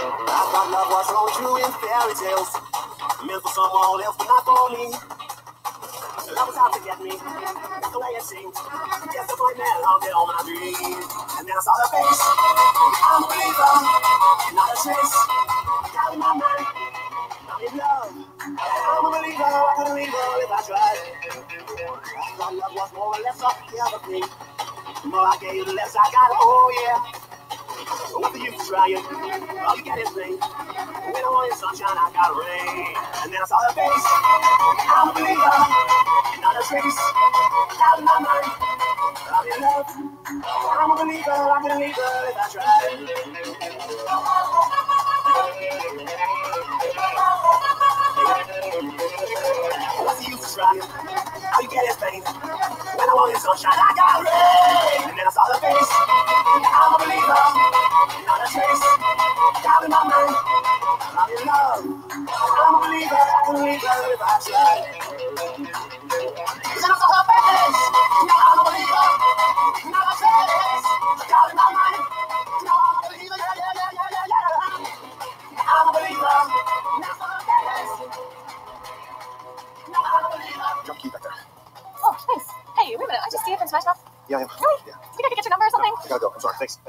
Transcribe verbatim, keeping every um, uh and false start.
I thought love was only true in fairy tales, meant for someone else, but not for me. Love was out to get me, that's the way it seemed. Disappointment out there on my dream. And then I saw her face. I'm a believer, not a trace. Got in my mind, I'm in love. I'm a believer, I couldn't leave her if I tried. I thought love was more or less of the other thing. The more I gave, the less I got. Oh yeah. What the use trying? All you get is rain. When I wanted sunshine, I got rain. And then I saw her face. I'm a believer, not a trace. Out of my mind, I'm in love. I'm a believer, I couldn't leave her if I tried. What's the use of trying? All you get is pain. When I wanted sunshine, I got rain. And then I saw her face. I'm a believer, not a trace. Out in my mind, I'm in love. I'm a believer, I can leave her if I try. Then I saw her face. Now I'm a believer, not a trace. Out in my mind, now I'm a believer, yeah, yeah, yeah, yeah, yeah, yeah. I'm a believer, now I'm a face. Now I'm a believer. Jump key back there. Oh, thanks. Hey, wait a minute. I just see you from Smash Mouth. Yeah, I am. Really? Yeah. Do you think I could get your number or something? No, I gotta go. I'm sorry. Thanks.